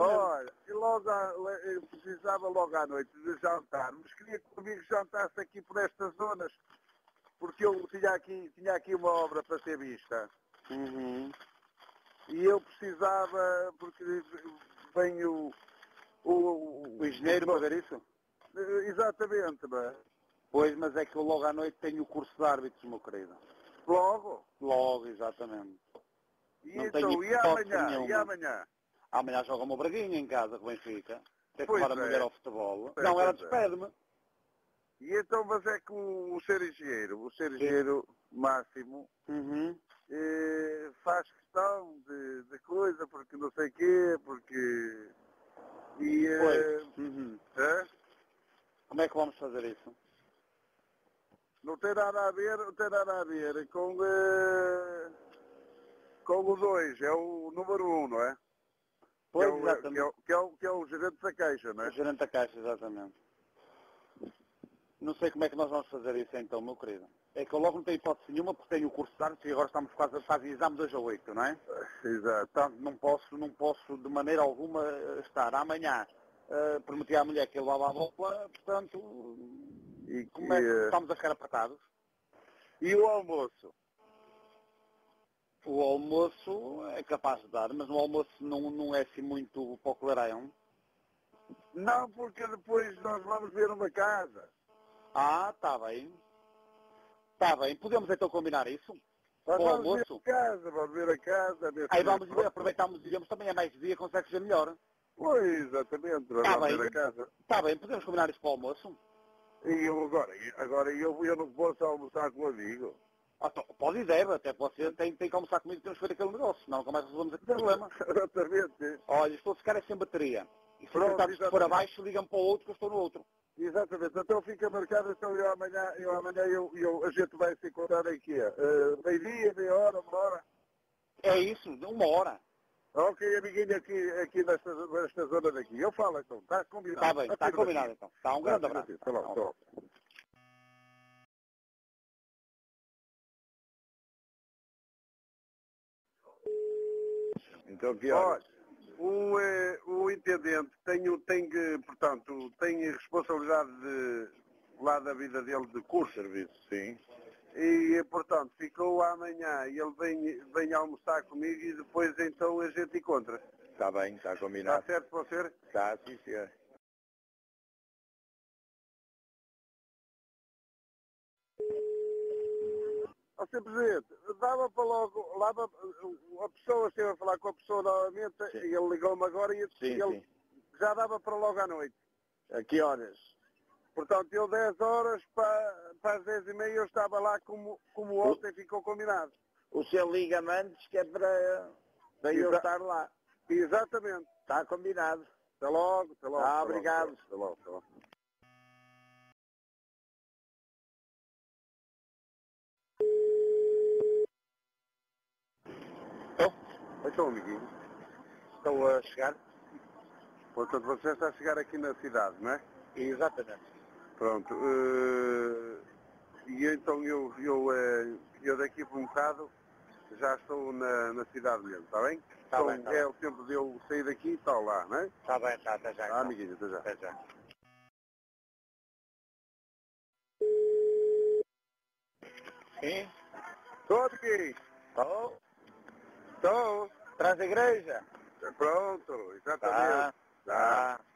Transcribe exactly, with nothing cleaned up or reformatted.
senhor... Olha, e logo à- eu precisava logo à noite de jantar, mas queria que comigo jantasse aqui por estas zonas, porque eu tinha aqui, tinha aqui uma obra para ser vista. Uhum. E eu precisava, porque vem o... O, O engenheiro para ver isso? Exatamente, não é? Pois, mas é que eu logo à noite tenho o curso de árbitros, meu querido. Logo. Logo, exatamente. E Não então, tenho e hipótese amanhã? E nenhuma. amanhã? Amanhã joga uma braguinha em casa com o Benfica. Tem que Pois levar a mulher é. ao futebol. Pois Não, ela é. despede-me. E então, mas é que o, o ser engenheiro, o ser Sim. engenheiro máximo, Uhum. eh, faz questão de, de coisa, porque não sei quê, porque... E... Pois. eh, Uhum. é? Como é que vamos fazer isso? Não tem nada a ver, não tem nada a ver com... eh, com o dois, é o número um, não é? Que é, Pois, o, que, é exatamente. o, que, é o, que é o gerente da caixa, não O é? gerente da caixa, exatamente. Não sei como é que nós vamos fazer isso então, meu querido. É que eu logo não tenho hipótese nenhuma porque tenho o curso de árbitros e agora estamos quase a fazer exame dois a oito, não é? Exato. Portanto, não posso, não posso de maneira alguma estar amanhã. Uh, prometi à mulher que ele levava a bola, portanto, E, como é que que, estamos a ficar apertados? e o almoço? O almoço é capaz de dar, mas o almoço não, não é assim muito para o claraião. Não, porque depois nós vamos ver uma casa. Ah, está bem. Está bem, podemos então combinar isso? Nós Para o vamos ver almoço? a casa, vamos ver a casa, ver Aí se... vamos ver, aproveitamos, digamos, também é mais dia, consegue ser melhor. Pois, exatamente, nós Está vamos bem, ver a casa. está bem, podemos combinar isso para o almoço? E eu agora, agora eu, eu não posso almoçar com um amigo. Ah, então, pode e deve, até você tem, tem que almoçar comigo e temos que ver aquele negócio, senão nunca mais resolvemos aquele problema. Exatamente. Olha, estou a ficar é sem bateria. E se Pronto, entretanto se for exatamente. abaixo, ligam para o outro que eu estou no outro. Exatamente. Então fica marcado, então eu amanhã, eu amanhã eu, eu, a gente vai se encontrar aqui. Uh, meio-dia, meia hora, uma hora. É isso, de uma hora. Ok, amiguinho, aqui, aqui nesta, nesta zona daqui. Eu falo então, está combinado. Está bem, está combinado então. Está, um Tá, grande abraço. Até logo, até logo. Então que Olha, horas? o, eh, o intendente tem, o- tem que, portanto, tem a responsabilidade de, lá da vida dele de curso. Serviço, sim. E, eh, portanto, ficou amanhã e ele vem, vem almoçar comigo e depois então a gente encontra. Está bem, está Está combinado. certo para você? Está, sim, senhor. Ó, senhor Presidente, dava para logo, lá para- a pessoa esteve a falar com a pessoa novamente Sim. e ele ligou-me agora e Sim, ele sim. já dava para logo à noite. A que horas? Portanto, eu dez horas para, para as dez e meia eu estava lá como, como ontem ficou combinado. O senhor liga-me antes que é para, para eu Exa- estar lá. Exatamente. Está combinado. Até logo, até logo. Ah, até logo, obrigado. Até logo, até logo. Estou? Então, amiguinho, Estou a chegar? portanto, você está a chegar aqui na cidade, não é? Exatamente. Pronto. eh, e então eu, eu, eh, eu daqui por um bocado já estou na, na cidade mesmo, está bem? Tá Então, bem, tá é bem. o tempo de eu sair daqui e tal lá, não é? Está bem, está, até já Ah, então. amiguinho, até já. Até já. Sim? Estou, amiguinho. Estou? Estou. Traz a igreja? Pronto, exatamente. Tá, Tá. tá.